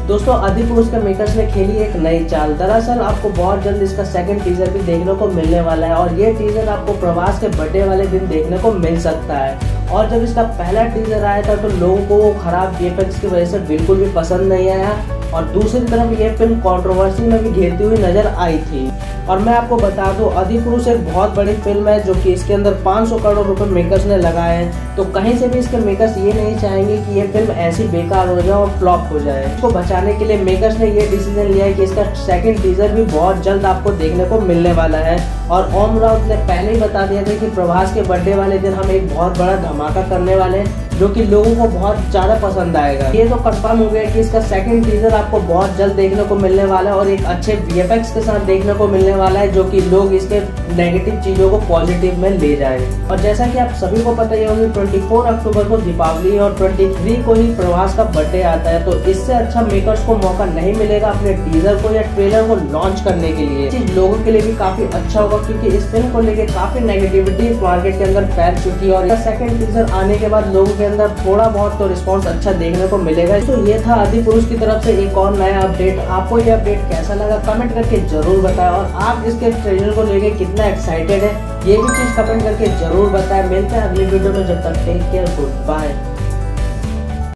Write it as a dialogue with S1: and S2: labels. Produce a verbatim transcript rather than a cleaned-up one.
S1: दोस्तों आदिपुरुष के मेकर्स ने खेली एक नई चाल। दरअसल आपको बहुत जल्द इसका सेकंड टीजर भी देखने को मिलने वाला है और ये टीजर आपको प्रभास के बर्थडे वाले दिन देखने को मिल सकता है। और जब इसका पहला टीजर आया था तो लोगों को वो खराब वीएफएक्स की वजह से बिल्कुल भी पसंद नहीं आया और दूसरी तरफ ये फिल्म कंट्रोवर्सी में भी घिरती हुई नजर आई थी। और मैं आपको बता दूं आदिपुरुष एक बहुत बड़ी फिल्म है जो कि इसके अंदर पाँच सौ करोड़ रुपए मेकर्स ने लगाए हैं, तो कहीं से भी इसके मेकर्स ये नहीं चाहेंगे कि ये फिल्म ऐसी बेकार हो जाए और फ्लॉप हो जाए। इसको बचाने के लिए मेकर्स ने ये डिसीजन लिया है कि इसका सेकंड टीजर भी बहुत जल्द आपको देखने को मिलने वाला है। और ओम राउत ने पहले ही बता दिया था कि प्रभास के बर्थडे वाले दिन हम एक बहुत बड़ा धमाका करने वाले हैं जो कि लोगों को बहुत ज्यादा पसंद आएगा। ये तो कंफर्म हो गया कि इसका सेकंड टीजर आपको बहुत जल्द देखने को मिलने वाला है और एक अच्छे वीएफएक्स के साथ देखने को मिलने वाला है जो कि लोग इसके नेगेटिव चीजों को पॉजिटिव में ले जाए। और जैसा कि आप सभी को पता ही होगी चौबीस अक्टूबर को दीपावली और तेईस को ही प्रभास का बर्थडे आता है, तो इससे अच्छा मेकर्स को मौका नहीं मिलेगा अपने टीजर को या ट्रेलर को लॉन्च करने के लिए। चीज लोगों के लिए भी काफी अच्छा होगा क्योंकि इस फिल्म को लेकर काफी नेगेटिविटी मार्केट के अंदर फैल चुकी है और सेकंड टीजर आने के बाद लोगों के अंदर थोड़ा बहुत तो रिस्पांस अच्छा देखने को मिलेगा। तो ये था आदिपुरुष की तरफ से एक और नया अपडेट। आपको ये अपडेट कैसा लगा कमेंट करके जरूर बताएं और आप इसके ट्रेलर को लेके कितना एक्साइटेड है ये भी चीज कमेंट करके जरूर बताएं। मिलते हैं अगली वीडियो में, जब तक टेक केयर, गुड बाय।